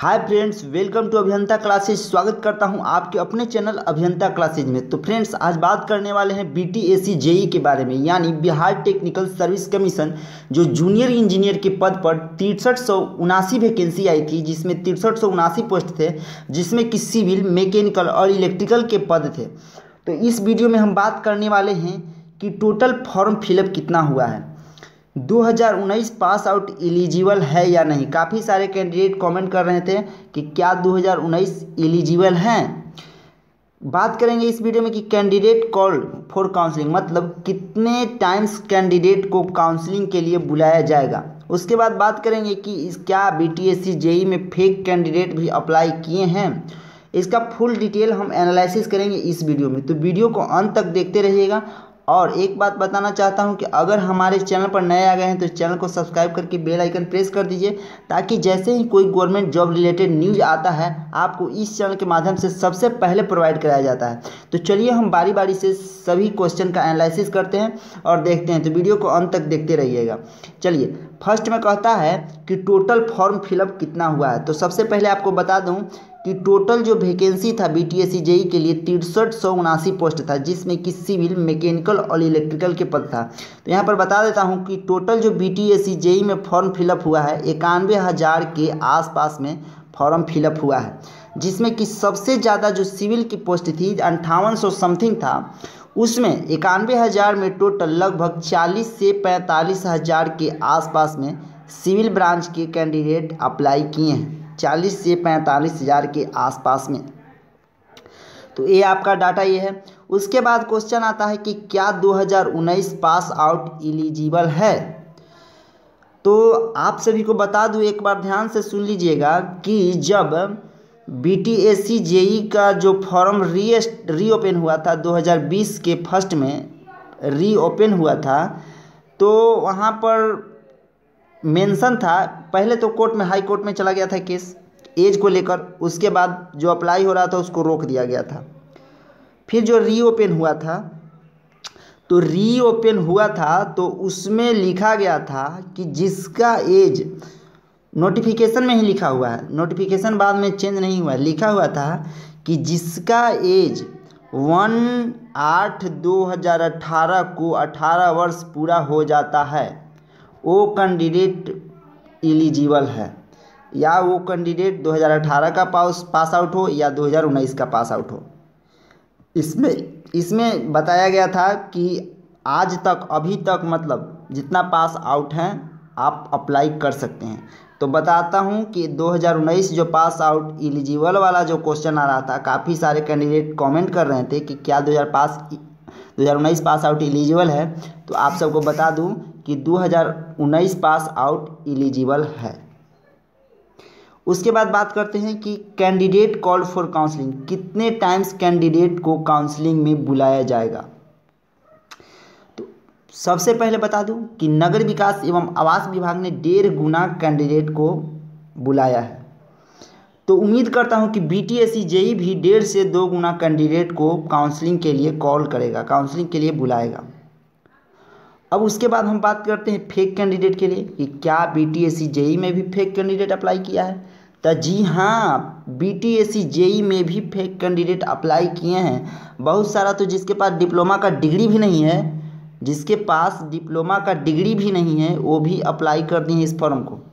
Hi friends, welcome to Abhiyanta classes. स्वागत करता हूं आपके अपने चैनल अभियंता क्लासेज में। तो फ्रेंड्स, आज बात करने वाले हैं बीटीएसी जेई के बारे में, यानी बिहार टेक्निकल सर्विस कमीशन जो जूनियर इंजीनियर के पद पर 6379 वैकेंसी आई थी, जिसमें 6379 पोस्ट थे, जिसमें कि सिविल, मैकेनिकल और इलेक्ट्रिकल के पद थे। तो इस वीडियो में हम बात करने वाले हैं कि टोटल फॉर्म फिलअप कितना हुआ है, 2019 पास आउट एलिजिबल है या नहीं। काफ़ी सारे कैंडिडेट कमेंट कर रहे थे कि क्या 2019 एलिजिबल हैं। बात करेंगे इस वीडियो में कि कैंडिडेट कॉल फॉर काउंसलिंग, मतलब कितने टाइम्स कैंडिडेट को काउंसलिंग के लिए बुलाया जाएगा। उसके बाद बात करेंगे कि क्या बीटीएससी जेई में फेक कैंडिडेट भी अप्लाई किए हैं। इसका फुल डिटेल हम एनालिसिस करेंगे इस वीडियो में, तो वीडियो को अंत तक देखते रहिएगा। और एक बात बताना चाहता हूं कि अगर हमारे चैनल पर नए आ गए हैं तो चैनल को सब्सक्राइब करके बेल आइकन प्रेस कर दीजिए, ताकि जैसे ही कोई गवर्नमेंट जॉब रिलेटेड न्यूज़ आता है आपको इस चैनल के माध्यम से सबसे पहले प्रोवाइड कराया जाता है। तो चलिए हम बारी बारी से सभी क्वेश्चन का एनालिसिस करते हैं और देखते हैं, तो वीडियो को अंत तक देखते रहिएगा। चलिए, फर्स्ट में कहता है कि टोटल फॉर्म फिलअप कितना हुआ है। तो सबसे पहले आपको बता दूं कि टोटल जो वैकेंसी था बीटीएससी जेई के लिए 6379 पोस्ट था, जिसमें कि सिविल, मैकेनिकल और इलेक्ट्रिकल के पद था। तो यहाँ पर बता देता हूँ कि टोटल जो बीटीएससी जेई में फॉर्म फिलअप हुआ है 91,000 के आसपास में फॉर्म फिलअप हुआ है, जिसमें कि सबसे ज़्यादा जो सिविल की पोस्ट थी 5800 समथिंग था, उसमें 91,000 में टोटल लगभग 40 से 45,000 के आसपास में सिविल ब्रांच के कैंडिडेट अप्लाई किए हैं, 40 से 45,000 के आसपास में। तो ये आपका डाटा ये है। उसके बाद क्वेश्चन आता है कि क्या 2019 पास आउट एलिजिबल है। तो आप सभी को बता दूं, एक बार ध्यान से सुन लीजिएगा कि जब बीटीएससी जेई का जो फॉर्म रीओपन हुआ था 2020 के फर्स्ट में रीओपन हुआ था, तो वहाँ पर मेंशन था, पहले तो कोर्ट में, हाई कोर्ट में चला गया था केस एज को लेकर। उसके बाद जो अप्लाई हो रहा था उसको रोक दिया गया था। फिर जो रीओपन हुआ था, तो उसमें लिखा गया था कि जिसका एज, नोटिफिकेशन में ही लिखा हुआ है, नोटिफिकेशन बाद में चेंज नहीं हुआ, लिखा हुआ था कि जिसका एज 1/8/2018 को 18 वर्ष पूरा हो जाता है वो कैंडिडेट एलिजिबल है, या वो कैंडिडेट 2018 का पास आउट हो या 2019 का पास आउट हो। इसमें बताया गया था कि आज तक, अभी तक, मतलब जितना पास आउट हैं आप अप्लाई कर सकते हैं। तो बताता हूं कि 2019 जो पास आउट एलिजिबल वाला जो क्वेश्चन आ रहा था, काफ़ी सारे कैंडिडेट कमेंट कर रहे थे कि क्या 2019 पास आउट एलिजिबल है। तो आप सबको बता दूं कि 2019 पास आउट एलिजिबल है। उसके बाद बात करते हैं कि कैंडिडेट कॉल फॉर काउंसलिंग, कितने टाइम्स कैंडिडेट को काउंसलिंग में बुलाया जाएगा। तो सबसे पहले बता दूं कि नगर विकास एवं आवास विभाग ने 1.5 गुना कैंडिडेट को बुलाया है। तो उम्मीद करता हूं कि बीटीएससी जेई भी 1.5 से 2 गुना कैंडिडेट को काउंसलिंग के लिए कॉल करेगा, काउंसलिंग के लिए बुलाएगा। अब उसके बाद हम बात करते हैं फेक कैंडिडेट के लिए कि क्या बीटीएससी जेई में भी फेक कैंडिडेट अप्लाई किया है। तो जी हाँ, बीटीएससी जेई में भी फेक कैंडिडेट अप्लाई किए हैं, बहुत सारा। तो जिसके पास डिप्लोमा का डिग्री भी नहीं है, वो भी अप्लाई कर दिए इस फॉर्म को।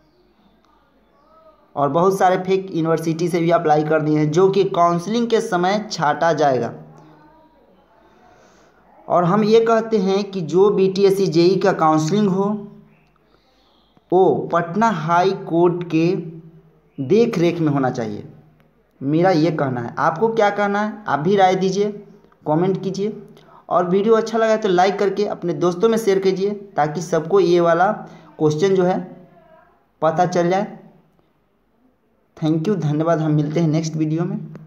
और बहुत सारे फेक यूनिवर्सिटी से भी अप्लाई कर दिए हैं, जो कि काउंसलिंग के समय छांटा जाएगा। और हम ये कहते हैं कि जो बीटीएससी जेई का काउंसलिंग हो वो पटना हाई कोर्ट के देख रेख में होना चाहिए, मेरा ये कहना है। आपको क्या कहना है, आप भी राय दीजिए, कमेंट कीजिए। और वीडियो अच्छा लगा तो लाइक करके अपने दोस्तों में शेयर कीजिए, ताकि सबको ये वाला क्वेश्चन जो है पता चल जाए। थैंक यू, धन्यवाद। हम मिलते हैं नेक्स्ट वीडियो में।